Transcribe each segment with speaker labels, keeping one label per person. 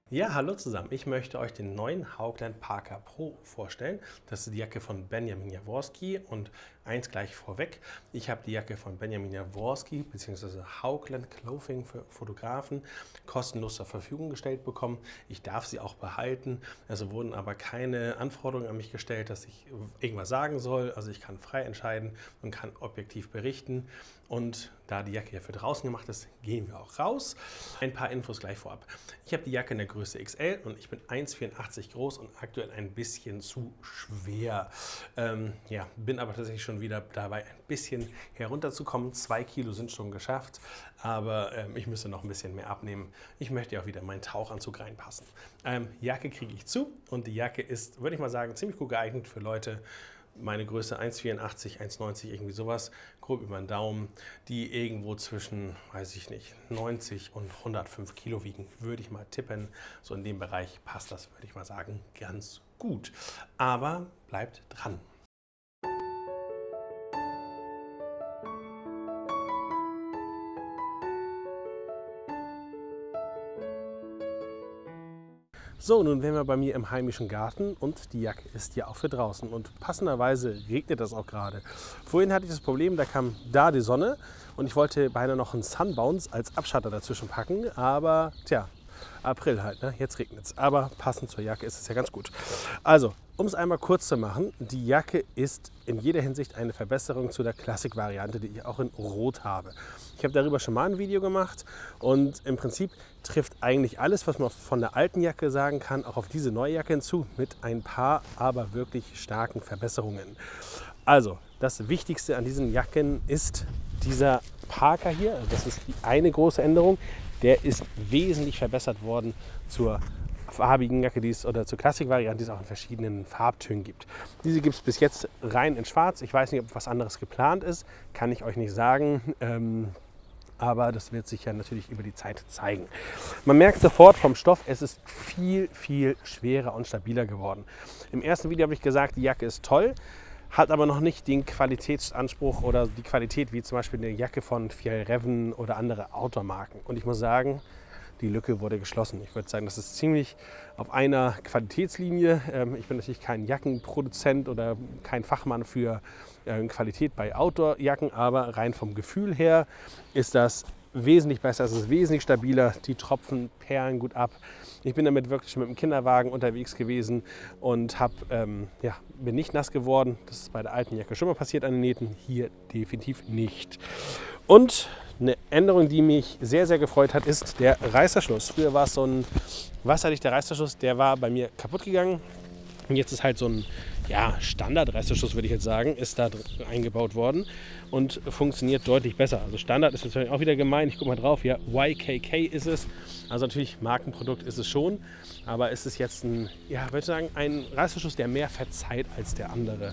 Speaker 1: Ja, hallo zusammen. Ich möchte euch den neuen Haugland Parka Pro vorstellen. Das ist die Jacke von Benjamin Jaworski und eins gleich vorweg. Ich habe die Jacke von Benjamin Jaworski bzw. Haugland Clothing für Fotografen kostenlos zur Verfügung gestellt bekommen. Ich darf sie auch behalten. Also wurden aber keine Anforderungen an mich gestellt, dass ich irgendwas sagen soll. Also ich kann frei entscheiden und kann objektiv berichten. Und da die Jacke ja für draußen gemacht ist, gehen wir auch raus. Ein paar Infos gleich vorab. Ich habe die Jacke in der Größe XL und ich bin 1,84 groß und aktuell ein bisschen zu schwer. Bin aber tatsächlich schon wieder dabei, ein bisschen herunterzukommen. 2 Kilo sind schon geschafft, aber ich müsste noch ein bisschen mehr abnehmen. Ich möchte ja auch wieder in meinen Tauchanzug reinpassen. Jacke kriege ich zu und die Jacke ist, würde ich mal sagen, ziemlich gut geeignet für Leute, meine Größe 1,84, 1,90, irgendwie sowas, grob über den Daumen, die irgendwo zwischen, weiß ich nicht, 90 und 105 Kilo wiegen, würde ich mal tippen. So in dem Bereich passt das, würde ich mal sagen, ganz gut. Aber bleibt dran. So, nun wären wir bei mir im heimischen Garten und die Jacke ist ja auch für draußen und passenderweise regnet das auch gerade. Vorhin hatte ich das Problem, da kam da die Sonne und ich wollte beinahe noch einen Sunbounce als Abschatter dazwischen packen, aber tja, April halt, ne? Jetzt regnet es. Aber passend zur Jacke ist es ja ganz gut. Also, um es einmal kurz zu machen, die Jacke ist in jeder Hinsicht eine Verbesserung zu der Classic-Variante, die ich auch in Rot habe. Ich habe darüber schon mal ein Video gemacht und im Prinzip trifft eigentlich alles, was man von der alten Jacke sagen kann, auch auf diese neue Jacke hinzu, mit ein paar aber wirklich starken Verbesserungen. Also, das Wichtigste an diesen Jacken ist dieser Parker hier. Also das ist die eine große Änderung. Der ist wesentlich verbessert worden zur farbigen Jacke, oder zur Classic-Variante, die es auch in verschiedenen Farbtönen gibt. Diese gibt es bis jetzt rein in schwarz. Ich weiß nicht, ob was anderes geplant ist, kann ich euch nicht sagen. Aber das wird sich ja natürlich über die Zeit zeigen. Man merkt sofort vom Stoff, es ist viel, viel schwerer und stabiler geworden. Im ersten Video habe ich gesagt, die Jacke ist toll, hat aber noch nicht den Qualitätsanspruch oder die Qualität wie zum Beispiel eine Jacke von Fjällräven oder andere Outdoor-Marken. Und ich muss sagen, die Lücke wurde geschlossen. Ich würde sagen, das ist ziemlich auf einer Qualitätslinie. Ich bin natürlich kein Jackenproduzent oder kein Fachmann für Qualität bei Outdoor-Jacken, aber rein vom Gefühl her ist das wesentlich besser, es ist wesentlich stabiler, die Tropfen perlen gut ab. Ich bin damit wirklich mit dem Kinderwagen unterwegs gewesen und bin nicht nass geworden. Das ist bei der alten Jacke schon mal passiert an den Nähten, hier definitiv nicht. Und eine Änderung, die mich sehr, sehr gefreut hat, ist der Reißverschluss. Früher war es so ein wasserdichter Reißverschluss, der war bei mir kaputt gegangen. Und jetzt ist halt so ein Standard-Reißverschluss, würde ich jetzt sagen, ist da eingebaut worden und funktioniert deutlich besser. Also Standard ist natürlich auch wieder gemein. Ich gucke mal drauf, ja, YKK ist es. Also natürlich Markenprodukt ist es schon, aber es ist jetzt ein Reißverschluss, der mehr verzeiht als der andere.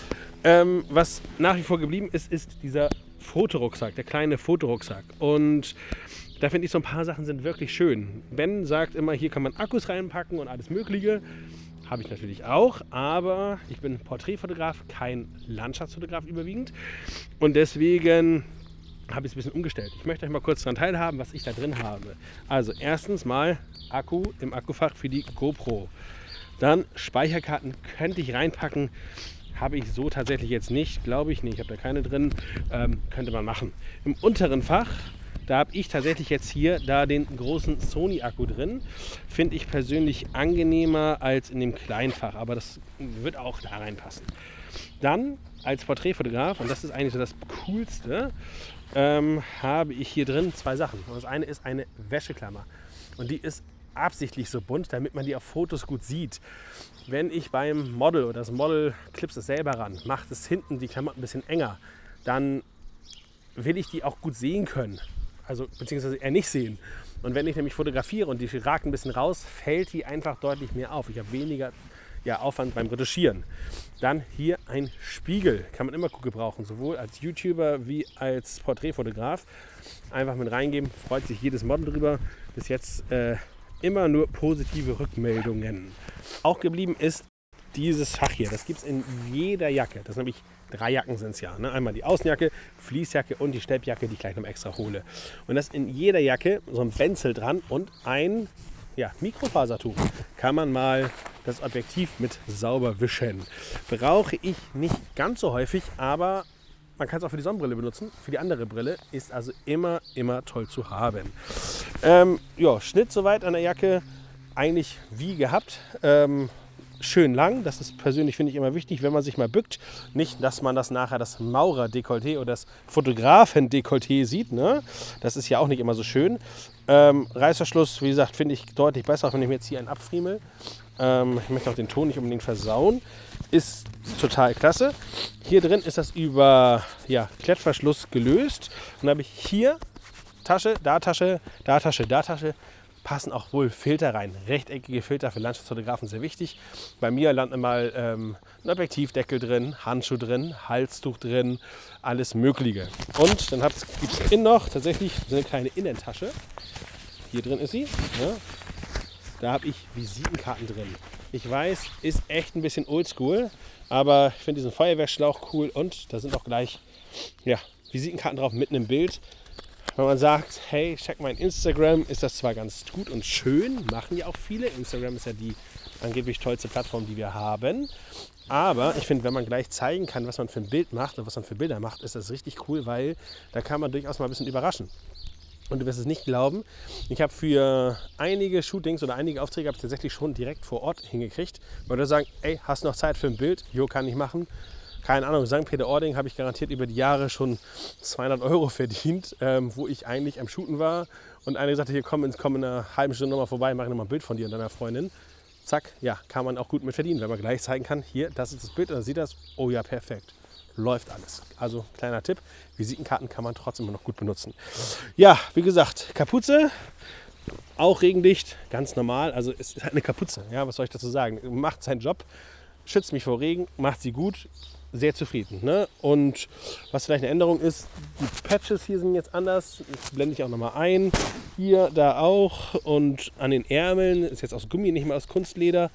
Speaker 1: Was nach wie vor geblieben ist, ist dieser Fotorucksack, der kleine Fotorucksack. Und da finde ich, so ein paar Sachen sind wirklich schön. Ben sagt immer, hier kann man Akkus reinpacken und alles Mögliche. Habe ich natürlich auch, aber ich bin Porträtfotograf, kein Landschaftsfotograf überwiegend. Und deswegen habe ich es ein bisschen umgestellt. Ich möchte euch mal kurz daran teilhaben, was ich da drin habe. Also erstens mal Akku im Akkufach für die GoPro. Dann Speicherkarten könnte ich reinpacken. Habe ich so tatsächlich jetzt nicht, glaube ich nicht. Ich habe da keine drin. Könnte man machen. Im unteren Fach, da habe ich tatsächlich jetzt hier den großen Sony-Akku drin. Finde ich persönlich angenehmer als in dem kleinen Fach, aber das wird auch da reinpassen. Dann als Porträtfotograf, und das ist eigentlich so das Coolste, habe ich hier drin zwei Sachen. Das eine ist eine Wäscheklammer und die ist absichtlich so bunt, damit man die auf Fotos gut sieht. Wenn ich beim Model oder das Model klipst es selber ran, macht es hinten die Klammer ein bisschen enger, dann will ich die auch gut sehen können. Also beziehungsweise eher nicht sehen. Und wenn ich nämlich fotografiere und die ragt ein bisschen raus, fällt die einfach deutlich mehr auf. Ich habe weniger Aufwand beim Retuschieren. Dann hier ein Spiegel, kann man immer gut gebrauchen, sowohl als YouTuber wie als Porträtfotograf. Einfach mit reingeben, freut sich jedes Model drüber. Bis jetzt immer nur positive Rückmeldungen. Auch geblieben ist dieses Fach hier. Das gibt es in jeder Jacke. Das sind nämlich 3 Jacken sind es ja. Ne? Einmal die Außenjacke, Fließjacke und die Steppjacke, die ich gleich noch extra hole. Und das in jeder Jacke so ein Benzel dran und ein ja, Mikrofasertuch kann man mal das Objektiv mit sauber wischen. Brauche ich nicht ganz so häufig, aber man kann es auch für die Sonnenbrille benutzen. Für die andere Brille ist also immer toll zu haben. Ja, Schnitt soweit an der Jacke eigentlich wie gehabt. Schön lang, das ist persönlich, finde ich, immer wichtig, wenn man sich mal bückt. Nicht, dass man das nachher das Maurer-Dekolleté oder das Fotografen-Dekolleté sieht. Ne? Das ist ja auch nicht immer so schön. Reißverschluss, wie gesagt, finde ich deutlich besser, auch wenn ich mir jetzt hier einen abfriemel. Ich möchte auch den Ton nicht unbedingt versauen. Ist total klasse. Hier drin ist das über Klettverschluss gelöst. Und dann habe ich hier Tasche, da Tasche, da Tasche, da Tasche. Passen auch wohl Filter rein. Rechteckige Filter für Landschaftsfotografen sehr wichtig. Bei mir landen mal ein Objektivdeckel drin, Handschuh drin, Halstuch drin, alles Mögliche. Und dann gibt es innen noch tatsächlich so eine kleine Innentasche. Hier drin ist sie. Ja. Da habe ich Visitenkarten drin. Ich weiß, ist echt ein bisschen oldschool, aber ich finde diesen Feuerwehrschlauch cool und da sind auch gleich Visitenkarten drauf mit einem Bild. Wenn man sagt, hey, check mein Instagram, ist das zwar ganz gut und schön, machen ja auch viele. Instagram ist ja die angeblich tollste Plattform, die wir haben. Aber ich finde, wenn man gleich zeigen kann, was man für ein Bild macht und was man für Bilder macht, ist das richtig cool, weil da kann man durchaus mal ein bisschen überraschen. Und du wirst es nicht glauben, ich habe für einige Shootings oder einige Aufträge habe ich tatsächlich schon direkt vor Ort hingekriegt. Weil du sagen, ey, hast du noch Zeit für ein Bild? Jo, kann ich machen. Keine Ahnung, St. Peter-Ording habe ich garantiert über die Jahre schon 200 € verdient, wo ich eigentlich am Shooten war. Und einer sagte, hier komm in einer halben Stunde nochmal vorbei, mach nochmal ein Bild von dir und deiner Freundin. Zack, ja, kann man auch gut mit verdienen, wenn man gleich zeigen kann, hier, das ist das Bild und dann sieht das, oh ja, perfekt. Läuft alles. Also kleiner Tipp, Visitenkarten kann man trotzdem immer noch gut benutzen. Ja, wie gesagt, Kapuze, auch regendicht, ganz normal. Also es ist halt eine Kapuze, ja, was soll ich dazu sagen? Macht seinen Job, schützt mich vor Regen, macht sie gut. Sehr zufrieden. Ne? Und was vielleicht eine Änderung ist, die Patches hier sind jetzt anders. Das blende ich auch nochmal ein. Hier, da auch. Und an den Ärmeln, ist jetzt aus Gummi, nicht mehr aus Kunstleder.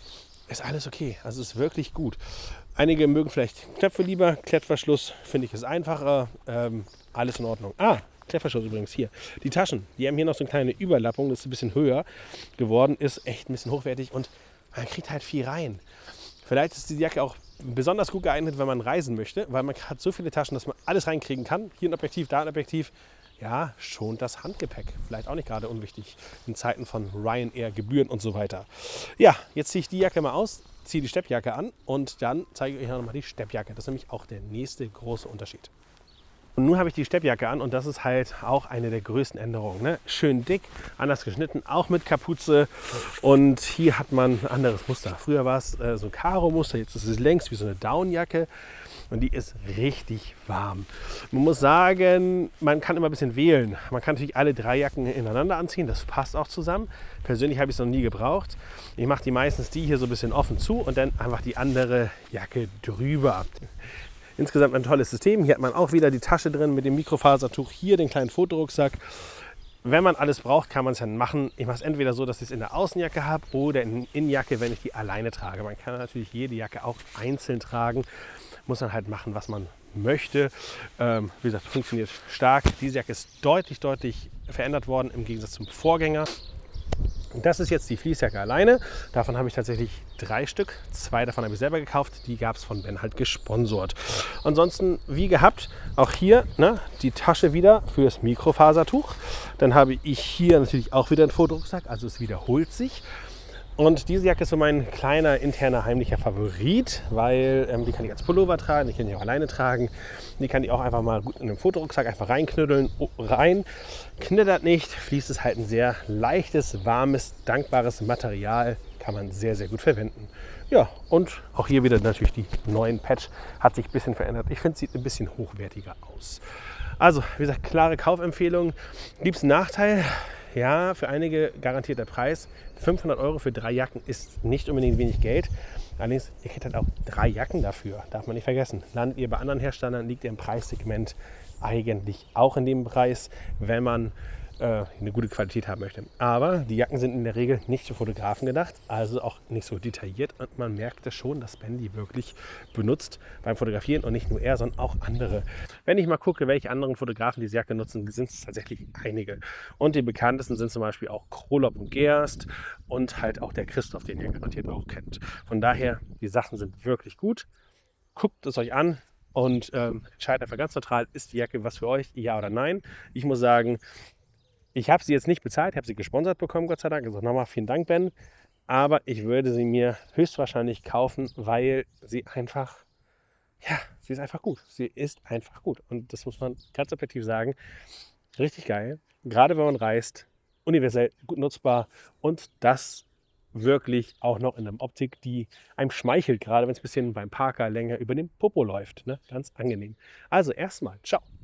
Speaker 1: Ist alles okay. Also ist wirklich gut. Einige mögen vielleicht Knöpfe lieber. Klettverschluss finde ich ist einfacher. Alles in Ordnung. Klettverschluss übrigens hier. Die Taschen, die haben hier noch so eine kleine Überlappung. Das ist ein bisschen höher geworden. Ist echt ein bisschen hochwertig und man kriegt halt viel rein. Vielleicht ist die Jacke auch besonders gut geeignet, wenn man reisen möchte, weil man hat so viele Taschen, dass man alles reinkriegen kann. Hier ein Objektiv, da ein Objektiv. Ja, schont das Handgepäck. Vielleicht auch nicht gerade unwichtig in Zeiten von Ryanair, Gebühren und so weiter. Ja, jetzt ziehe ich die Jacke mal aus, ziehe die Steppjacke an und dann zeige ich euch noch mal die Steppjacke. Das ist nämlich auch der nächste große Unterschied. Und nun habe ich die Steppjacke an und das ist halt auch eine der größten Änderungen. Ne? Schön dick, anders geschnitten, auch mit Kapuze und hier hat man ein anderes Muster. Früher war es so ein Karo-Muster, jetzt ist es längs wie so eine Downjacke und die ist richtig warm. Man muss sagen, man kann immer ein bisschen wählen. Man kann natürlich alle 3 Jacken ineinander anziehen, das passt auch zusammen. Persönlich habe ich es noch nie gebraucht. Ich mache die meistens die hier so ein bisschen offen zu und dann einfach die andere Jacke drüber. Insgesamt ein tolles System. Hier hat man auch wieder die Tasche drin mit dem Mikrofasertuch. Hier den kleinen Fotorucksack. Wenn man alles braucht, kann man es dann machen. Ich mache es entweder so, dass ich es in der Außenjacke habe oder in der Innenjacke, wenn ich die alleine trage. Man kann natürlich jede Jacke auch einzeln tragen. Muss man halt machen, was man möchte. Wie gesagt, funktioniert stark. Diese Jacke ist deutlich verändert worden im Gegensatz zum Vorgänger. Das ist jetzt die Fließjacke alleine. Davon habe ich tatsächlich 3 Stück. 2 davon habe ich selber gekauft. Die gab es von Ben halt gesponsort. Ansonsten, wie gehabt, auch hier die Tasche wieder fürs Mikrofasertuch. Dann habe ich hier natürlich auch wieder einen Fotorucksack. Also es wiederholt sich. Und diese Jacke ist so mein kleiner, interner, heimlicher Favorit, weil die kann ich als Pullover tragen, die kann ich auch alleine tragen. Die kann ich auch einfach mal gut in den Fotorucksack einfach reinknüddeln, rein. Knittert nicht, fließt es halt ein sehr leichtes, warmes, dankbares Material. Kann man sehr gut verwenden. Ja, und auch hier wieder natürlich die neuen Patch. Hat sich ein bisschen verändert. Ich finde, es sieht ein bisschen hochwertiger aus. Also, wie gesagt, klare Kaufempfehlung. Gibt es einen Nachteil? Ja, für einige garantiert der Preis. 500 € für 3 Jacken ist nicht unbedingt wenig Geld. Allerdings, ihr kriegt halt auch 3 Jacken dafür. Darf man nicht vergessen. Landet ihr bei anderen Herstellern, liegt ihr im Preissegment eigentlich auch in dem Preis. Wenn man eine gute Qualität haben möchte. Aber die Jacken sind in der Regel nicht für Fotografen gedacht, also auch nicht so detailliert. Und man merkt es schon, dass Ben die wirklich benutzt beim Fotografieren und nicht nur er, sondern auch andere. Wenn ich mal gucke, welche anderen Fotografen diese Jacke nutzen, sind es tatsächlich einige. Und die bekanntesten sind zum Beispiel auch Krolop und Gerst und halt auch der Christoph, den ihr garantiert auch kennt. Von daher, die Sachen sind wirklich gut. Guckt es euch an und entscheidet einfach ganz neutral, ist die Jacke was für euch, ja oder nein. Ich muss sagen, ich habe sie jetzt nicht bezahlt, ich habe sie gesponsert bekommen, Gott sei Dank. Also nochmal vielen Dank, Ben. Aber ich würde sie mir höchstwahrscheinlich kaufen, weil sie einfach, ja, sie ist einfach gut. Sie ist einfach gut. Und das muss man ganz objektiv sagen. Richtig geil. Gerade wenn man reist, universell gut nutzbar und das wirklich auch noch in einer Optik, die einem schmeichelt, gerade wenn es ein bisschen beim Parker länger über den Popo läuft. Ne? Ganz angenehm. Also erstmal, ciao.